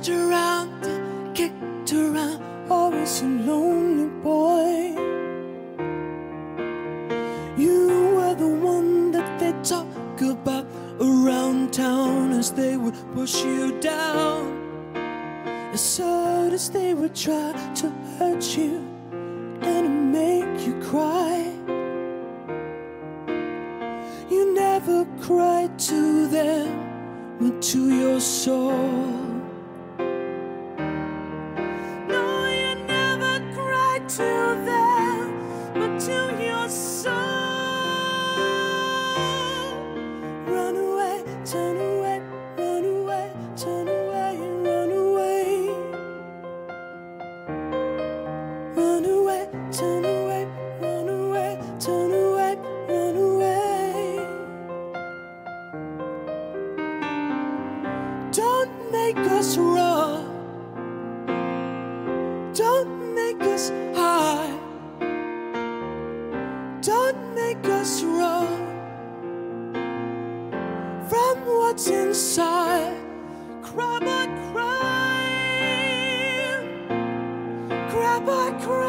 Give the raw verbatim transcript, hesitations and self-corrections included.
tossed around, kicked around, always a lonely boy. You were the one that they talk about around town as they would push you down, as hard as they would try to hurt you and make you cry. You never cried to them, but to your soul. No, you never cried to them, but to your soul. Run away, turn away, run away, turn away, run away. Run away, turn away, run away, turn away, run away. Don't make us run, don't make us hide, don't make us run from what's inside. Cry by crying, cry by crying.